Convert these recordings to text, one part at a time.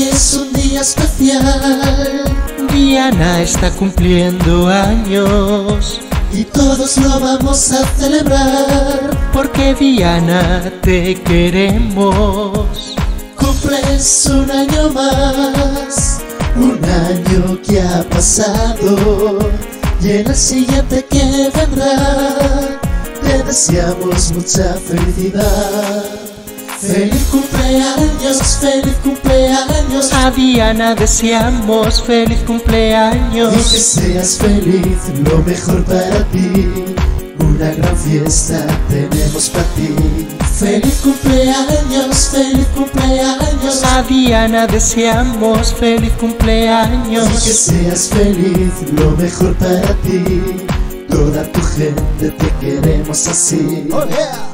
es un día especial. Diana está cumpliendo años Y todos lo vamos a celebrar. porque Diana te queremos. Cumples un año más, un año que ha pasado, y en el siguiente que vendrá te deseamos mucha felicidad. Feliz cumpleaños, feliz cumpleaños. A Diana deseamos feliz Y cumpleaños. que seas feliz, lo mejor para ti. Una gran fiesta tenemos para ti. Feliz cumpleaños, feliz cumpleaños. A Diana deseamos feliz Y cumpleaños. que seas feliz, lo mejor para ti. Toda tu gente te queremos así. Oh, yeah.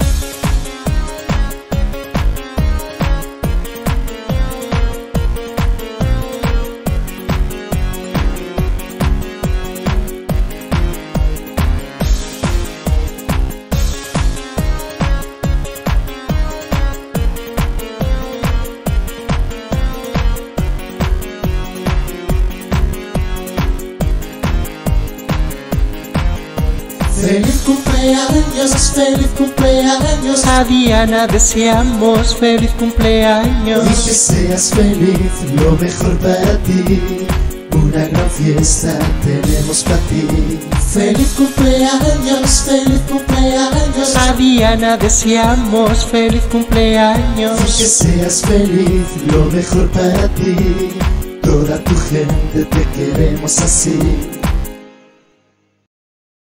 Feliz cumpleaños, feliz cumpleaños. A Diana deseamos feliz Y cumpleaños. que seas feliz, lo mejor para ti. Una gran fiesta tenemos para ti. Feliz cumpleaños, feliz cumpleaños. A Diana deseamos feliz Y que cumpleaños. seas feliz, lo mejor para ti. Toda tu gente te queremos así.